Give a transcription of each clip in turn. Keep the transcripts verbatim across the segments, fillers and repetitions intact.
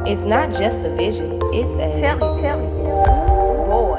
It's not just a vision, it's a tell me, tell me, boy.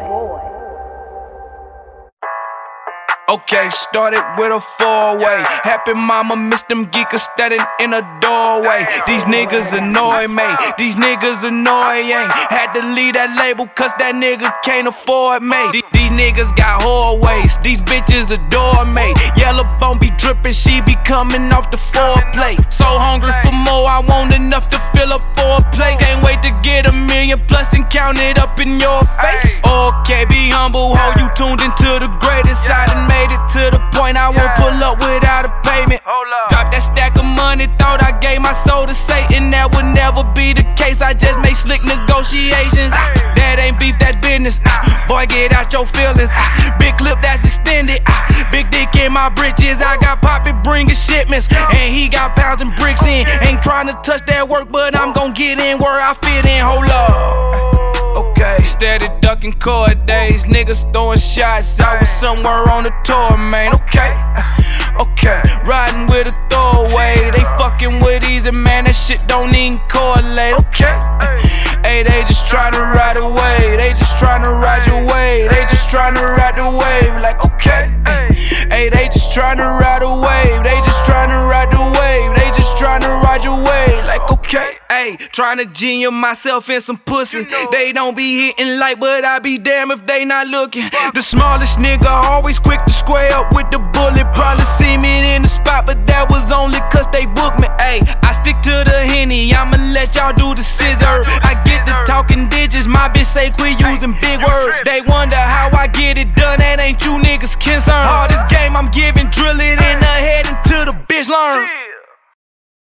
Okay, started with a four-way. Happy mama missed them geekers standing in a doorway. These niggas annoy me, these niggas annoying. Had to leave that label cause that nigga can't afford me. These, these niggas got whore waist, these bitches adore me. Yellow bone be dripping, she be coming off the foreplay. So hungry for more, I want enough to fill up for a plate. Can't wait to get a million plus and count it up in your face. Okay, be humble, ho, you tuned into the greatest. I done made it to the point I won't pull up without a payment. Drop that stack of money, thought I gave my soul to Satan. That would never be the case, I just make slick negotiations. That ain't beef, that business. Boy, get out your feelings. Big clip that's extended. Big dick in my britches. I got Poppy bringing shipments, and he got pounds and bricks in. Ain't trying to touch that work, but I'm gon' get in where I fit in. Hold up. Okay, steady ducking court days, niggas throwing shots. I was somewhere on the tour, man. Okay, okay, riding with a throwaway. They fucking with easy, man. That shit don't even correlate. Okay, hey, they just tryna ride away. They just tryna ride your way. They just tryna ride the wave. Like okay, hey, they just tryna ride a wave. They just tryna ride the wave. They just tryna ride your way. Like okay, hey, tryna genius myself in some pussy. They don't be hitting like, but I be damn if they not looking. The smallest nigga always quick to square up with the bullet. Probably see me in the spot, but that was only cause they booked me. Ayy, I stick to the Henny, I'ma let y'all do the scissor. I get the talking digits, my bitch say quit using big words. They wonder how I get it done, that ain't you niggas concerned. All this game I'm giving, drill it in the head until the bitch learn.